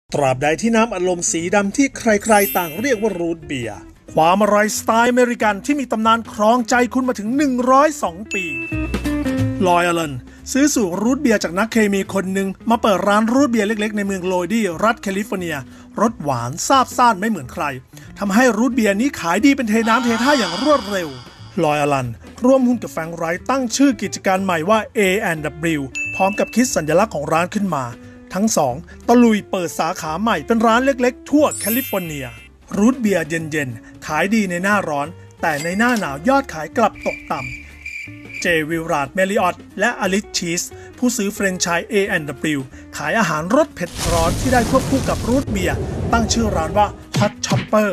ตราบใดที่น้ำอัดลมสีดำที่ใครๆต่างเรียกว่ารูทเบียร์ความอร่อยสไตล์อเมริกันที่มีตำนานครองใจคุณมาถึง102 ปีลอยอลันซื้อสูตรรูทเบียร์จากนักเคมีคนหนึ่งมาเปิดร้านรูทเบียร์เล็กๆในเมืองโลดี้รัฐแคลิฟอร์เนียรสหวานซาบซ่านไม่เหมือนใครทำให้รูทเบียร์นี้ขายดีเป็นเทน้ำเทท่าอย่างรวดเร็วลอยอลันร่วมหุ้นกับแฟรงค์ไรท์ตั้งชื่อกิจการใหม่ว่า A&W พร้อมกับคิดสัญลักษณ์ของร้านขึ้นมาทั้งสองตะลุยเปิดสาขาใหม่เป็นร้านเล็กๆทั่วแคลิฟอร์เนียรูทเบียร์เย็นๆขายดีในหน้าร้อนแต่ในหน้าหนาวยอดขายกลับตกต่ำเจวิลราดเมลิออตและอลิสชีสผู้ซื้อแฟรนไชส์ A&W ขายอาหารรสเผ็ดร้อนที่ได้ควบคู่กับรูทเบียร์ตั้งชื่อร้านว่า Hot Chopper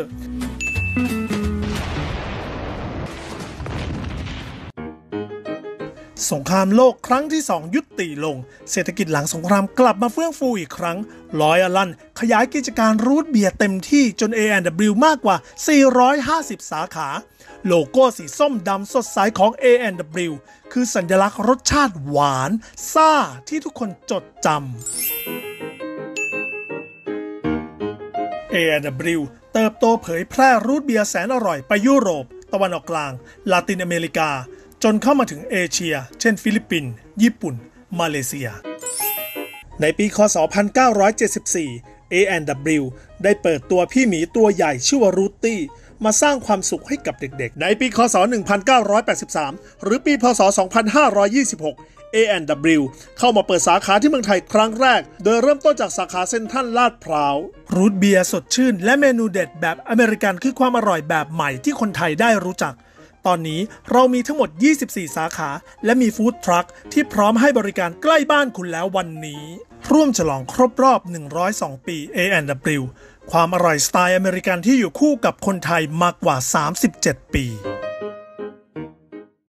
สงครามโลกครั้งที่ 2 ยุติลงเศรษฐกิจหลังสงครามกลับมาเฟื่องฟูอีกครั้งลอยอลันขยายกิจการรูทเบียร์เต็มที่จน A&W มากกว่า450 สาขาโลโก้สีส้มดำสดใสของ A&W คือสัญลักษณ์รสชาติหวานซ่าที่ทุกคนจดจำ A&W เติบโตเผยแพร่รูทเบียร์แสนอร่อยไปยุโรปตะวันออกกลางลาตินอเมริกาจนเข้ามาถึงเอเชียเช่นฟิลิปปินส์ญี่ปุ่นมาเลเซียในปีค.ศ. 1974 A&W ได้เปิดตัวพี่หมีตัวใหญ่ชื่อว่ารูทตี้มาสร้างความสุขให้กับเด็กๆในปีค.ศ. 1983 หรือปีพ.ศ. 2526 A&W เข้ามาเปิดสาขาที่เมืองไทยครั้งแรกโดยเริ่มต้นจากสาขาเซ็นทรัลลาดพร้าวรูทเบียร์สดชื่นและเมนูเด็ดแบบอเมริกันคือความอร่อยแบบใหม่ที่คนไทยได้รู้จักตอนนี้เรามีทั้งหมด24 สาขาและมีฟู้ดทรัคที่พร้อมให้บริการใกล้บ้านคุณแล้ววันนี้ร่วมฉลองครบรอบ102 ปี A&W ความอร่อยสไตล์อเมริกันที่อยู่คู่กับคนไทยมากกว่า37 ปี